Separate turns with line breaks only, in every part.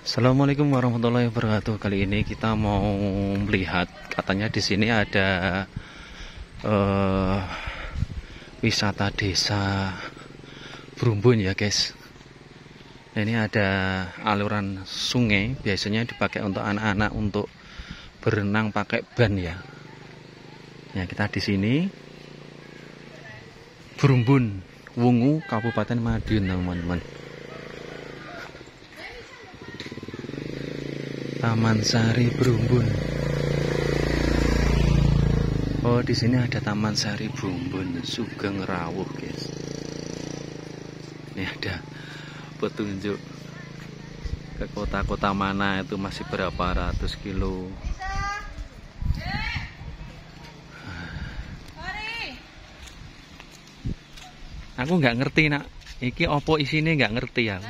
Assalamualaikum warahmatullahi wabarakatuh. Kali ini kita mau melihat, katanya di sini ada wisata desa Brumbun ya guys. Nah, ini ada aluran sungai, biasanya dipakai untuk anak-anak untuk berenang pakai ban ya. Ya, kita di sini Brumbun, Wungu, Kabupaten Madiun teman-teman. Taman Sari Brumbun. Oh, di sini ada Taman Sari Brumbun, Sugeng Rawuh, guys. Ini ada petunjuk ke kota-kota mana itu masih berapa ratus kilo. Aku nggak ngerti nak. Iki opo isine nggak ngerti ya.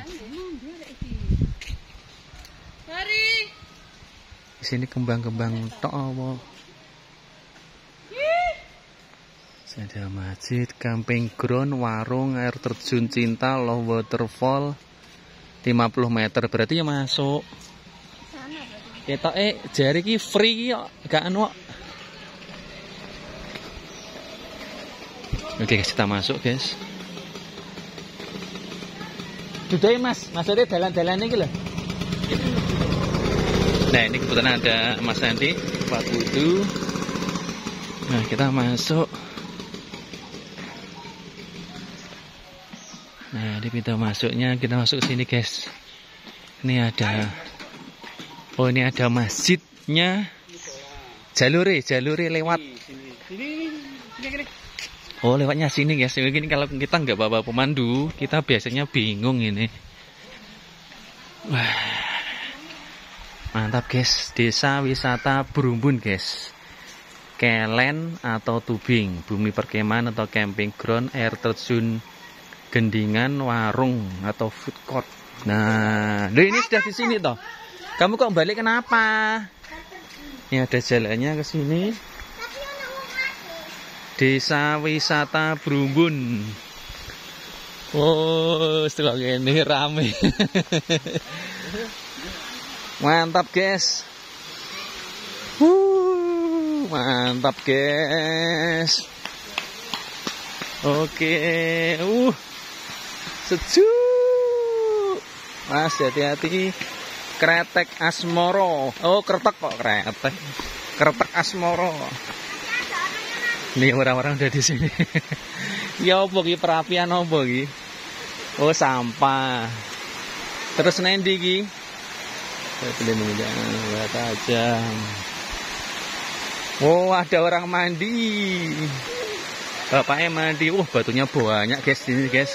Di sini kembang-kembang tok apa? Ada masjid, camping ground, warung, air terjun cinta, low waterfall 50 meter, berarti ya masuk. Kita jari ki free kok, gak anu. Oke guys, kita masuk guys. Dudai mas, maksudnya dalan-dalan ini loh. Nah, ini kebetulan ada Mas Nanti, Pak Budu. Nah, kita masuk. Nah, di pintu masuknya kita masuk sini, guys. Ini ada, oh ini ada masjidnya. Jalure lewat. Oh, lewatnya sini, guys. Mungkin kalau kita nggak bawa pemandu, kita biasanya bingung ini. Wah. Mantap guys, desa wisata Brumbun guys. Kelen atau tubing, bumi perkemahan atau camping ground, air terjun, gendingan, warung atau food court. Nah, ini sudah di sini toh. Kamu kok balik kenapa? Ini ada jalannya ke sini. Desa wisata Brumbun. Oh, setelah ini rame. Mantap guys. Mantap guys. Oke. Sejuk. Mas hati-hati. Kretek Asmoro. Oh, kretek kok kretek. Kretek Asmoro. Nih orang-orang udah di sini. Ya opo ki perapian opo ki? Oh, sampah. Terus nendi ki? Saya pilih menginjakkan bata aja. Oh, ada orang mandi. Bapaknya mandi. Batunya banyak guys ini guys.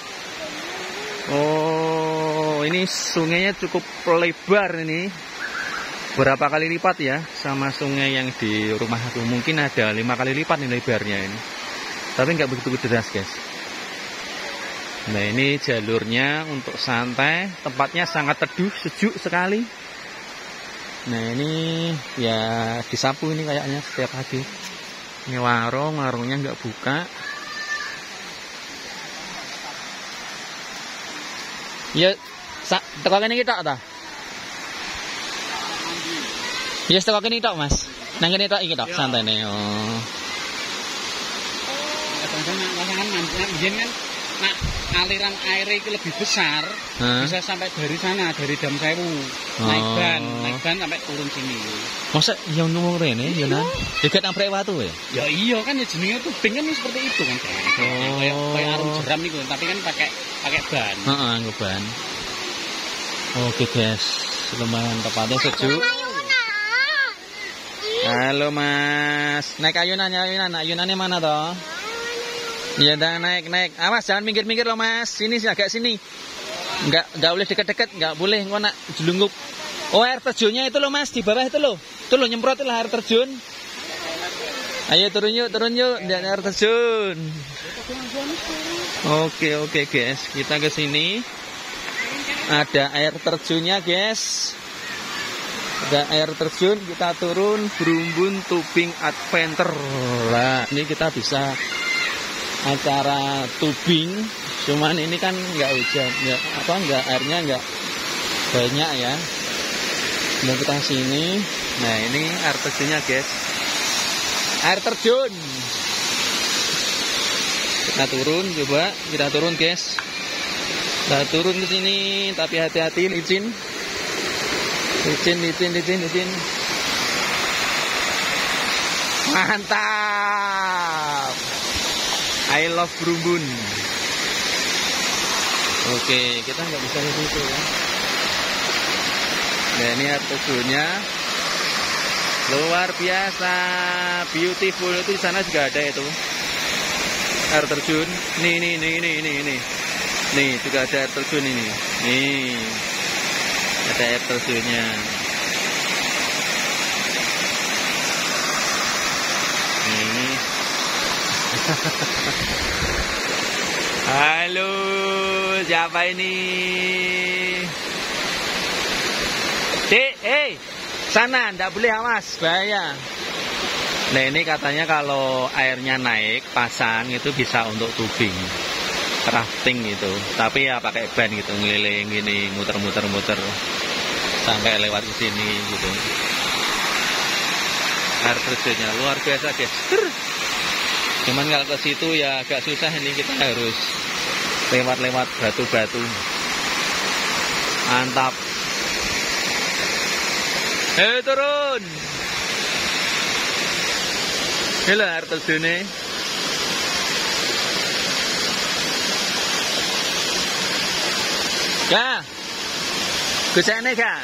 Oh, ini sungainya cukup lebar ini. Berapa kali lipat ya sama sungai yang di rumah aku. Mungkin ada 5 kali lipat nih lebarnya ini. Tapi nggak begitu deras guys. Nah, ini jalurnya untuk santai, tempatnya sangat teduh, sejuk sekali. Nah, ini ya disapu ini kayaknya setiap pagi. Ini warungnya nggak buka. Ya, tekan ini kita tak? Ya, tekan ini tak mas. Nang ini tak iki tak santai nih. Oh.
Nah, aliran air itu lebih besar, bisa sampai dari sana, dari Dam Sewu, naik ban sampai turun sini.
Masa yang ngomong rene, Yonan? Dekat amprek watu ya?
Ya iya kan, ya jenenge tubing kan seperti itu kan. Kayak arum jeram itu, tapi kan pakai ban.
Ban. Oke guys, lumayan tempatnya sejuk. Halo mas, naik ayunannya mana toh? Ya udah naik. Awas jangan minggir loh mas. Sini sih agak sini. Enggak boleh dekat-dekat, enggak boleh engko nak jelungup. Oh, air terjunnya itu loh mas, di bawah itu loh. Itu loh nyemprot lah air terjun. Ayo turun yuk, jangan air terjun. Oke guys, kita ke sini. Ada air terjunnya guys. Ada air terjun, kita turun Brumbun Tubing Adventure. Lah, ini kita bisa acara tubing, cuman ini kan nggak hujan, airnya nggak banyak ya. Mau kita sini. Nah, ini air terjunnya, guys. Air terjun. Kita turun, coba kita turun, guys. Kita turun ke sini, tapi hati-hati licin. Licin. Mantap. I love Brumbun. Oke, kita nggak bisa ke situ ya. Nah, ini air terjunnya luar biasa, beautiful. Itu di sana juga ada itu air terjun. Nih juga ada air terjun ini. Nih ada air terjunnya. Ini. Halo, siapa ini? Sana, ndak boleh, awas, bahaya. Nah, ini katanya kalau airnya naik, pasang itu bisa untuk tubing, rafting gitu. Tapi ya pakai ban gitu, ngeliling gini, muter-muter sampai lewat ke sini gitu. Air terjunnya luar biasa, guys. Cuman kalau ke situ ya agak susah, ini kita harus lewat batu-batu. Mantap. Turun. Ini air terjunnya. Kak, gocekne kak.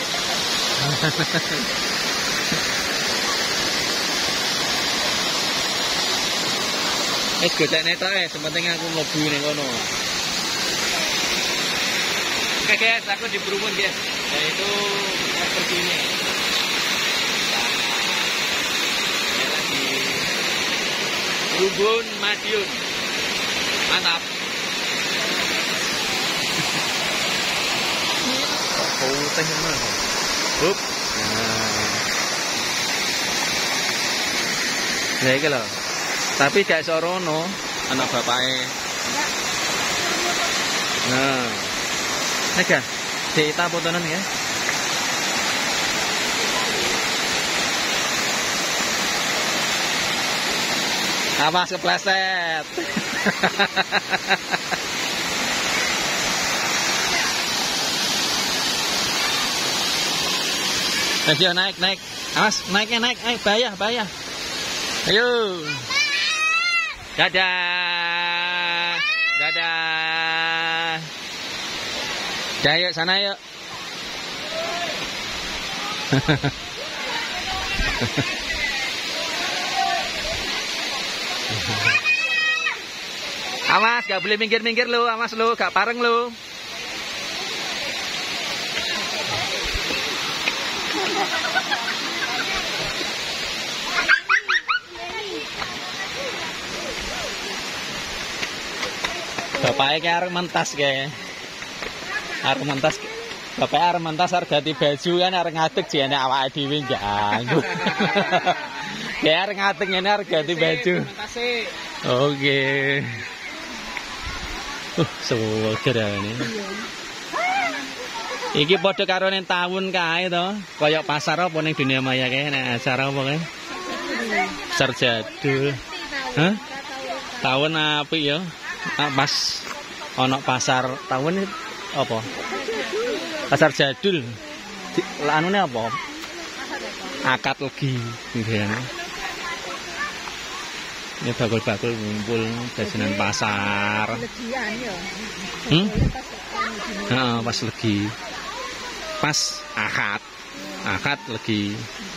Gocekne tok sepenting aku mlebu ning kono. Oke guys, aku di Brumbun guys. Yaitu air terjunnya. Brumbun Madiun. Mantap. Putih mana? Hup. Nah, iki lho. Tapi gak sorono anak bapake. Nah. Nega, kita fotonan ya. Awas kepleset. Ayo naik. Awas, naik. Ayo, bahaya. Ayo. Dadah. Yuk, sana yuk. Awas, gak boleh minggir lo, awas lo, gak pareng lo. Bapaknya kayak arep mentas kayak. Arep mentas. Bapaknya arep mentas arep ganti baju kan arep ngadeg jane awake dhewe ganggu. Kayak arep ngadeg ngene arep ganti baju. Oke. Seger ini. Iki padha karo ning taun kae to. Kaya pasar apa ning Dunia Maya kae nek acara apa kae? Pasar Jadul. Hah? Taun apik ya. Pas ana pasar taun apa? Pasar Jadul. Anune apa? Akad legi gitu ya. Ini bakul-bakul ngumpul jajanan pasar. Pas legi. Pas akad legi.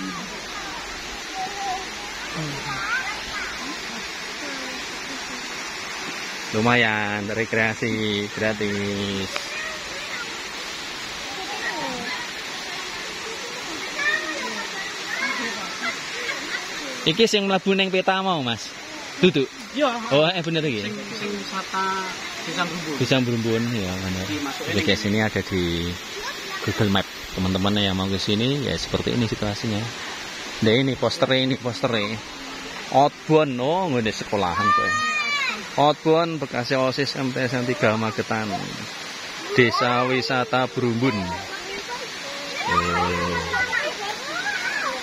Lumayan, rekreasi gratis. Iki sing mlebu ning peta mau, Mas. Duduk.
Iya.
Oh, bener iki.
Sing wisata
Desa Brumbun ya, benar. Jadi guys, ini ada di Google Map. Teman-teman yang mau ke sini ya seperti ini situasinya. Nah, ini posternya. Outbound, oh, ngene sekolahan kowe. Outbound Bekasi OSIS MTS 3 Magetan. Desa Wisata Brumbun. Oke.